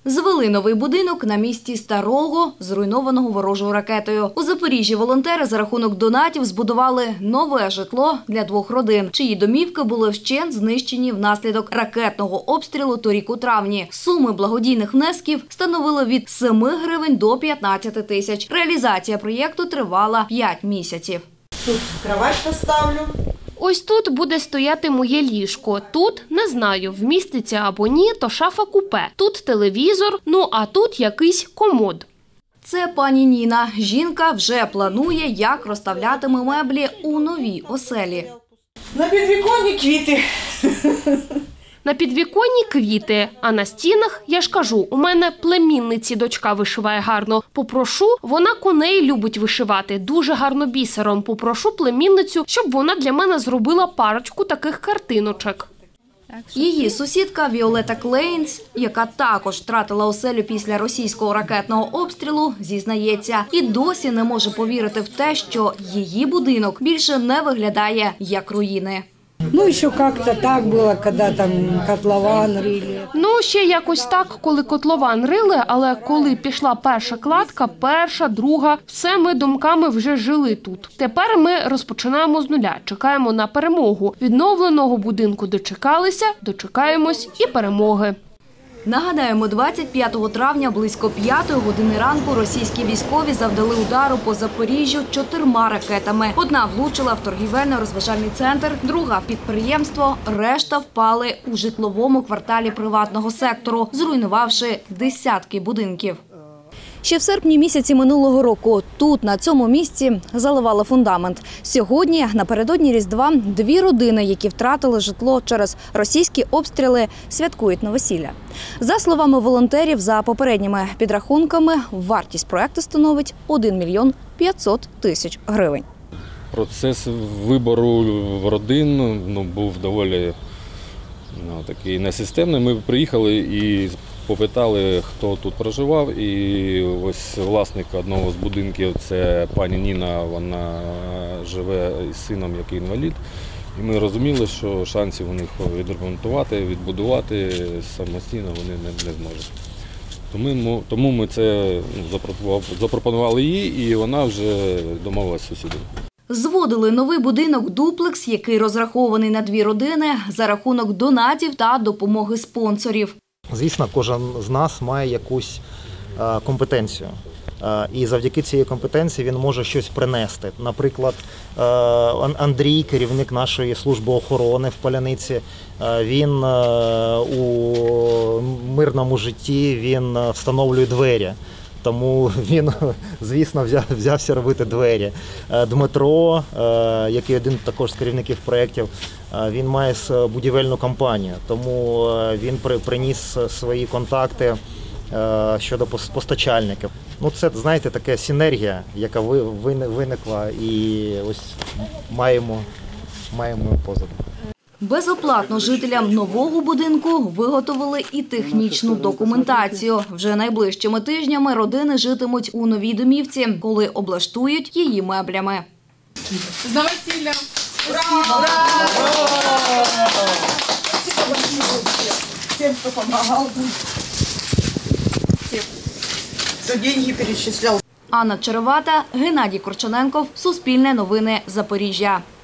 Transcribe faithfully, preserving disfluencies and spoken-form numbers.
Звели новий будинок на місці старого, зруйнованого ворожою ракетою. У Запоріжжі волонтери за рахунок донатів збудували нове житло для двох родин, чиї домівки були вщент знищені внаслідок ракетного обстрілу торік у травні. Суми благодійних внесків становили від семи гривень до п'ятнадцяти тисяч. Реалізація проєкту тривала п'ять місяців. Тут кровать поставлю. Ось тут буде стояти моє ліжко. Тут, не знаю, вміститься або ні, то шафа-купе. Тут телевізор, ну а тут якийсь комод. Це пані Ніна. Жінка вже планує, як розставлятиме меблі у новій оселі. На підвіконні квіти. На підвіконні квіти, а на стінах, я ж кажу, у мене племінниці дочка вишиває гарно. Попрошу, вона коней любить вишивати, дуже гарно бісером. Попрошу племінницю, щоб вона для мене зробила парочку таких картиночок. Її сусідка Віолета Клейнс, яка також втратила оселю після російського ракетного обстрілу, зізнається, і досі не може повірити в те, що її будинок більше не виглядає як руїни. Ну, ще як-то так було, коли там котлован рили. Ну, ще якось так, коли котлован рили, але коли пішла перша кладка, перша, друга, все ми думками вже жили тут. Тепер ми розпочинаємо з нуля, чекаємо на перемогу. Відновленого будинку дочекалися, дочекаємось і перемоги. Нагадаємо, двадцять п'ятого травня близько п'ятої години ранку російські військові завдали удару по Запоріжжю чотирма ракетами. Одна влучила в торгівельно-розважальний центр, друга – в підприємство, решта впали у житловому кварталі приватного сектору, зруйнувавши десятки будинків. Ще в серпні місяці минулого року тут, на цьому місці, заливали фундамент. Сьогодні, напередодні Різдва, дві родини, які втратили житло через російські обстріли, святкують новосілля. За словами волонтерів, за попередніми підрахунками, вартість проєкту становить один мільйон п'ятсот тисяч гривень. Процес вибору родин ну, був доволі ну, такий несистемний. Ми приїхали і попитали, хто тут проживав, і ось власник одного з будинків, це пані Ніна, вона живе із сином, який інвалід. І ми розуміли, що шансів у них відремонтувати, відбудувати самостійно вони не, не зможуть. Тому, тому ми це запропонували їй, і вона вже домовилася з сусідом. Зводили новий будинок-дуплекс, який розрахований на дві родини, за рахунок донатів та допомоги спонсорів. Звісно, кожен з нас має якусь компетенцію. І завдяки цій компетенції він може щось принести. Наприклад, Андрій, керівник нашої служби охорони в Поляниці, він у мирному житті він встановлює двері. Тому він, звісно, взявся робити двері. Дмитро, який один також з керівників проєктів, він має будівельну компанію, тому він приніс свої контакти щодо постачальників. Ну, це, знаєте, така синергія, яка виникла, і ось маємо, маємо позаду. Безоплатно жителям нового будинку виготовили і технічну документацію. Вже найближчими тижнями родини житимуть у новій домівці, коли облаштують її меблями. З новосіллям! Ура! Спасибо большое всем, кто помогал. Всем, кто деньги перечислял. Анна Черевата, Геннадій Корчененков, Суспільне новини, Запоріжжя.